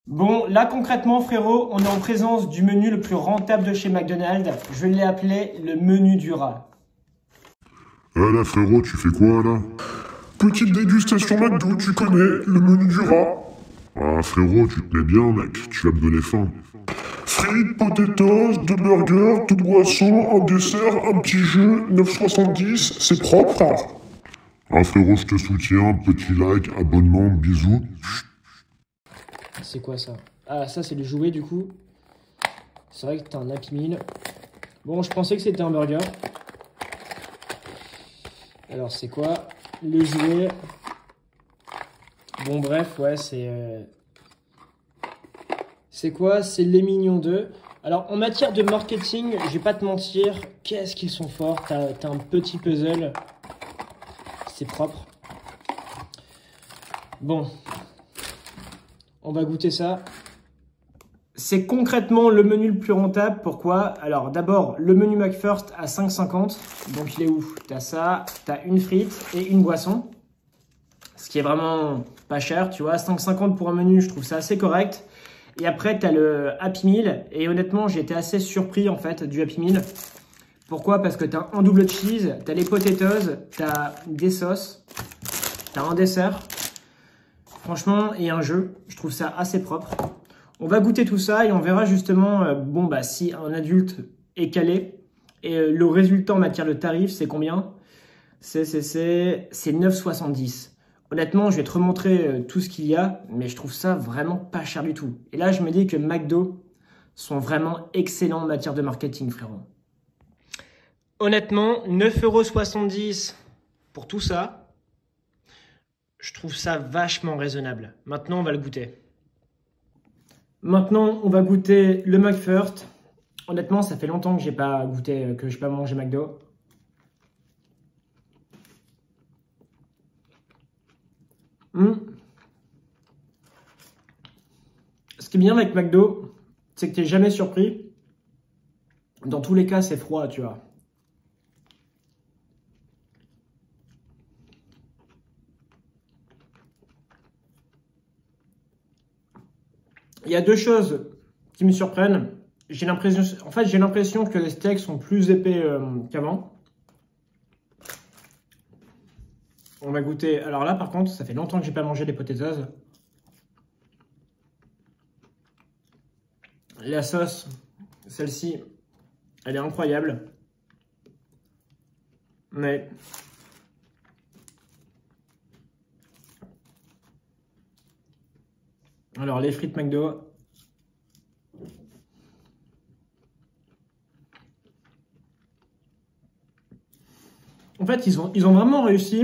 Bon, là concrètement frérot, on est en présence du menu le plus rentable de chez McDonald's. Je l'ai appelé le menu du rat. Ah là frérot, tu fais quoi là? Petite dégustation McDo, tu connais, le menu du rat. Ah frérot, tu te mets bien mec, tu vas me donner faim. Frites, potatoes, 2 burgers, 2 boissons, un dessert, un petit jeu, 9,70, c'est propre frère. Ah frérot, je te soutiens, petit like, abonnement, bisous. C'est quoi ça? Ah, ça c'est le jouet du coup. C'est vrai que t'as un Happy Meal. Bon, je pensais que c'était un burger. Alors c'est quoi? Le jouet. Bon bref, ouais, c'est quoi? C'est les Mignons 2. Alors en matière de marketing, je vais pas te mentir, qu'est-ce qu'ils sont forts. T'as un petit puzzle. C'est propre. Bon. On va goûter ça. C'est concrètement le menu le plus rentable. Pourquoi? Alors d'abord, le menu McFirst à 5,50. Donc il est où? T'as ça, t'as une frite et une boisson. Ce qui est vraiment pas cher, tu vois. 5,50 pour un menu, je trouve ça assez correct. Et après, t'as le Happy Meal. Et honnêtement, j'ai été assez surpris en fait du Happy Meal. Pourquoi? Parce que t'as un double cheese, t'as les potatoes, t'as des sauces, t'as un dessert. Franchement, et un jeu, je trouve ça assez propre. On va goûter tout ça et on verra justement si un adulte est calé. Et le résultat en matière de tarif, c'est combien? C'est 9,70. Honnêtement, je vais te remontrer tout ce qu'il y a, mais je trouve ça vraiment pas cher du tout. Et là, je me dis que McDo sont vraiment excellents en matière de marketing, frérot. Honnêtement, 9,70 € pour tout ça. Je trouve ça vachement raisonnable. Maintenant, on va le goûter. Maintenant, on va goûter le McFirst. Honnêtement, ça fait longtemps que j'ai pas goûté, que j'ai pas mangé McDo. Ce qui est bien avec McDo, c'est que tu n'es jamais surpris. Dans tous les cas, c'est froid, tu vois. Il y a deux choses qui me surprennent. J'ai l'impression que les steaks sont plus épais qu'avant. On va goûter. Alors là, par contre, ça fait longtemps que j'ai pas mangé des potatoes. La sauce, celle-ci, elle est incroyable. Mais alors les frites McDo. En fait, ils ont vraiment réussi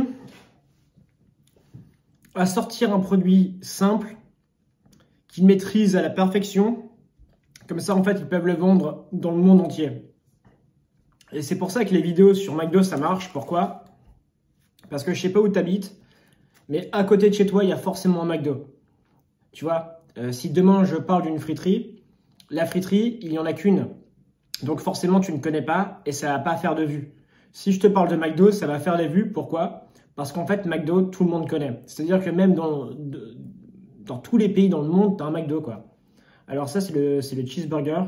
à sortir un produit simple qu'ils maîtrisent à la perfection. Comme ça, en fait, ils peuvent le vendre dans le monde entier. Et c'est pour ça que les vidéos sur McDo, ça marche. Pourquoi? Parce que je sais pas où tu habites, mais à côté de chez toi, il y a forcément un McDo. Tu vois, si demain je parle d'une friterie, la friterie, il n'y en a qu'une. Donc forcément, tu ne connais pas et ça va pas faire de vues. Si je te parle de McDo, ça va faire des vues. Pourquoi? Parce qu'en fait, McDo, tout le monde connaît. C'est-à-dire que même dans tous les pays dans le monde, tu as un McDo, quoi. Alors ça, c'est le cheeseburger.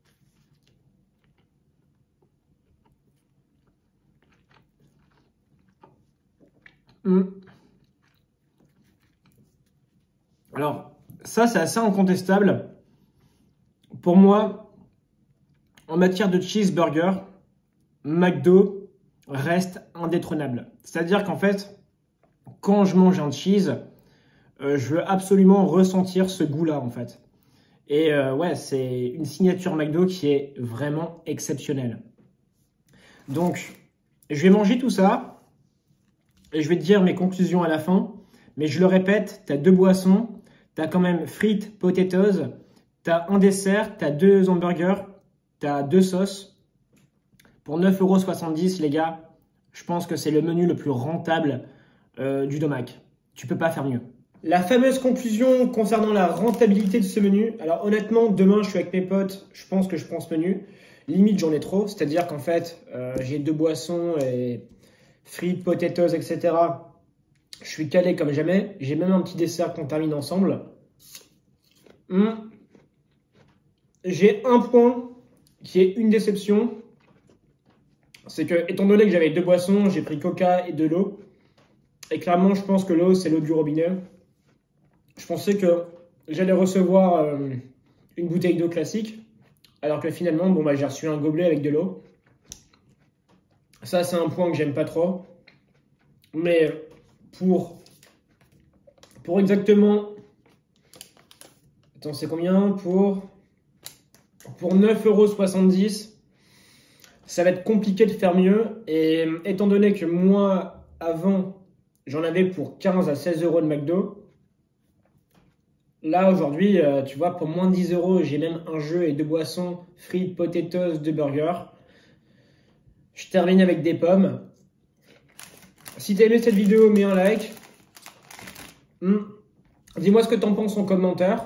Alors, ça, c'est assez incontestable. Pour moi, en matière de cheeseburger, McDo reste indétrônable. C'est-à-dire qu'en fait, quand je mange un cheese, je veux absolument ressentir ce goût-là, en fait. Et ouais, c'est une signature McDo qui est vraiment exceptionnelle. Donc, je vais manger tout ça et je vais te dire mes conclusions à la fin. Mais je le répète, tu as 2 boissons, tu as quand même frites, potatoes, tu as un dessert, tu as 2 hamburgers, tu as 2 sauces. Pour 9,70 €, les gars, je pense que c'est le menu le plus rentable du Domac. Tu peux pas faire mieux. La fameuse conclusion concernant la rentabilité de ce menu. Alors honnêtement, demain, je suis avec mes potes, je pense que je prends ce menu. Limite, j'en ai trop. C'est-à-dire qu'en fait, j'ai 2 boissons et frites, potatoes, etc. Je suis calé comme jamais. J'ai même un petit dessert qu'on termine ensemble. J'ai un point qui est une déception. C'est que, étant donné que j'avais 2 boissons, j'ai pris Coca et de l'eau. Et clairement, je pense que l'eau, c'est l'eau du robinet. Je pensais que j'allais recevoir une bouteille d'eau classique. Alors que finalement, bon, bah, j'ai reçu un gobelet avec de l'eau. Ça, c'est un point que j'aime pas trop. Mais pour exactement... Attends, c'est combien? Pour 9,70 €, ça va être compliqué de faire mieux. Et étant donné que moi, avant, j'en avais pour 15 à 16 € de McDo. Là, aujourd'hui, tu vois, pour moins de 10 €, j'ai même un jeu et 2 boissons, frites, potatoes, 2 burgers. Je termine avec des pommes. Si t'as aimé cette vidéo, mets un like. Dis-moi ce que t'en penses en commentaire.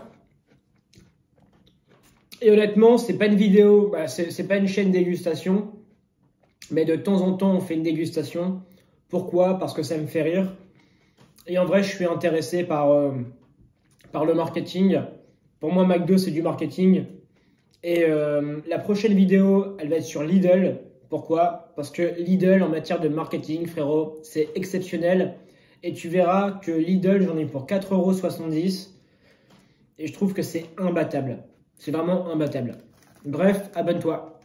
Et honnêtement, c'est pas une vidéo, c'est pas une chaîne dégustation. Mais de temps en temps, on fait une dégustation. Pourquoi? Parce que ça me fait rire. Et en vrai, je suis intéressé par le marketing. Pour moi, McDo, c'est du marketing. Et la prochaine vidéo, elle va être sur Lidl. Pourquoi? Parce que Lidl, en matière de marketing, frérot, c'est exceptionnel. Et tu verras que Lidl, j'en ai pour 4,70 €. Et je trouve que c'est imbattable. C'est vraiment imbattable. Bref, abonne-toi.